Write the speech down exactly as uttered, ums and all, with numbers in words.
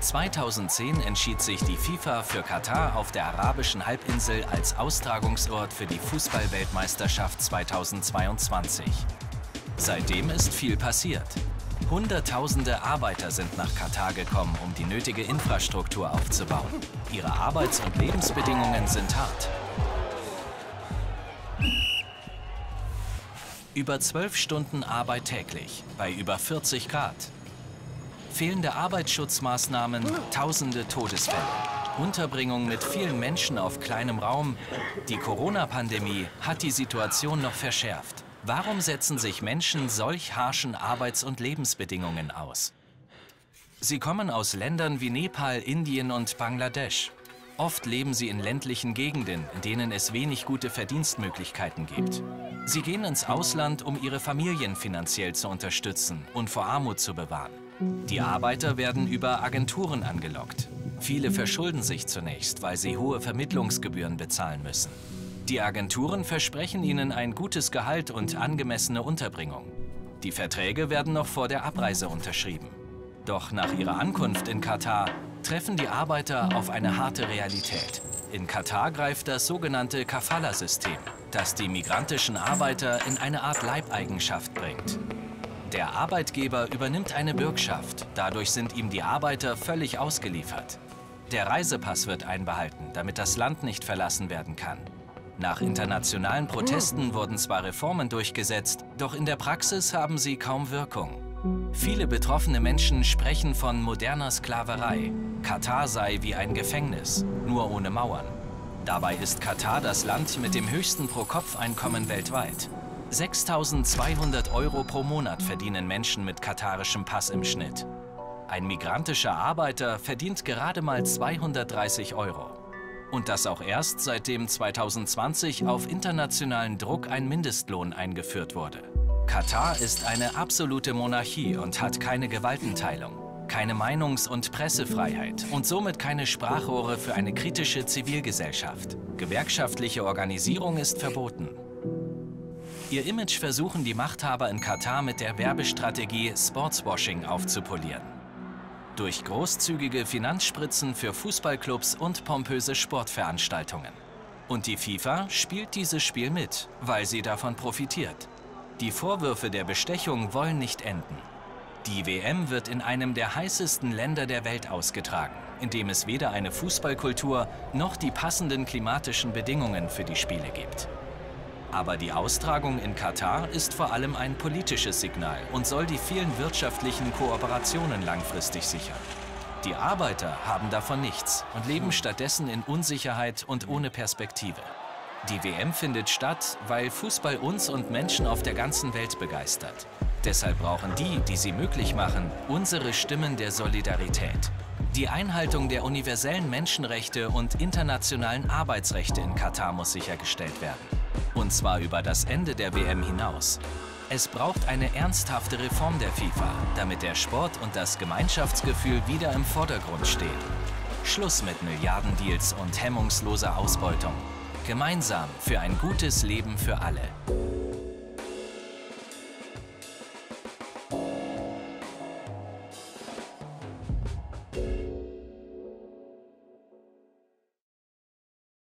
zweitausendzehn entschied sich die FIFA für Katar auf der arabischen Halbinsel als Austragungsort für die Fußball-Weltmeisterschaft zweitausendzweiundzwanzig. Seitdem ist viel passiert. Hunderttausende Arbeiter sind nach Katar gekommen, um die nötige Infrastruktur aufzubauen. Ihre Arbeits- und Lebensbedingungen sind hart. Über zwölf Stunden Arbeit täglich, bei über vierzig Grad. Fehlende Arbeitsschutzmaßnahmen, tausende Todesfälle. Unterbringung mit vielen Menschen auf kleinem Raum. Die Corona-Pandemie hat die Situation noch verschärft. Warum setzen sich Menschen solch harschen Arbeits- und Lebensbedingungen aus? Sie kommen aus Ländern wie Nepal, Indien und Bangladesch. Oft leben sie in ländlichen Gegenden, in denen es wenig gute Verdienstmöglichkeiten gibt. Sie gehen ins Ausland, um ihre Familien finanziell zu unterstützen und vor Armut zu bewahren. Die Arbeiter werden über Agenturen angelockt. Viele verschulden sich zunächst, weil sie hohe Vermittlungsgebühren bezahlen müssen. Die Agenturen versprechen ihnen ein gutes Gehalt und angemessene Unterbringung. Die Verträge werden noch vor der Abreise unterschrieben. Doch nach ihrer Ankunft in Katar treffen die Arbeiter auf eine harte Realität. In Katar greift das sogenannte Kafala-System, das die migrantischen Arbeiter in eine Art Leibeigenschaft bringt. Der Arbeitgeber übernimmt eine Bürgschaft, dadurch sind ihm die Arbeiter völlig ausgeliefert. Der Reisepass wird einbehalten, damit das Land nicht verlassen werden kann. Nach internationalen Protesten wurden zwar Reformen durchgesetzt, doch in der Praxis haben sie kaum Wirkung. Viele betroffene Menschen sprechen von moderner Sklaverei. Katar sei wie ein Gefängnis, nur ohne Mauern. Dabei ist Katar das Land mit dem höchsten Pro-Kopf-Einkommen weltweit. sechstausendzweihundert Euro pro Monat verdienen Menschen mit katarischem Pass im Schnitt. Ein migrantischer Arbeiter verdient gerade mal zweihundertdreißig Euro. Und das auch erst seitdem zweitausendzwanzig auf internationalen Druck ein Mindestlohn eingeführt wurde. Katar ist eine absolute Monarchie und hat keine Gewaltenteilung, keine Meinungs- und Pressefreiheit und somit keine Sprachrohre für eine kritische Zivilgesellschaft. Gewerkschaftliche Organisierung ist verboten. Ihr Image versuchen die Machthaber in Katar mit der Werbestrategie Sportswashing aufzupolieren. Durch großzügige Finanzspritzen für Fußballclubs und pompöse Sportveranstaltungen. Und die FIFA spielt dieses Spiel mit, weil sie davon profitiert. Die Vorwürfe der Bestechung wollen nicht enden. Die W M wird in einem der heißesten Länder der Welt ausgetragen, in dem es weder eine Fußballkultur noch die passenden klimatischen Bedingungen für die Spiele gibt. Aber die Austragung in Katar ist vor allem ein politisches Signal und soll die vielen wirtschaftlichen Kooperationen langfristig sichern. Die Arbeiter haben davon nichts und leben stattdessen in Unsicherheit und ohne Perspektive. Die W M findet statt, weil Fußball uns und Menschen auf der ganzen Welt begeistert. Deshalb brauchen die, die sie möglich machen, unsere Stimmen der Solidarität. Die Einhaltung der universellen Menschenrechte und internationalen Arbeitsrechte in Katar muss sichergestellt werden. Und zwar über das Ende der W M hinaus. Es braucht eine ernsthafte Reform der FIFA, damit der Sport und das Gemeinschaftsgefühl wieder im Vordergrund stehen. Schluss mit Milliardendeals und hemmungsloser Ausbeutung. Gemeinsam für ein gutes Leben für alle.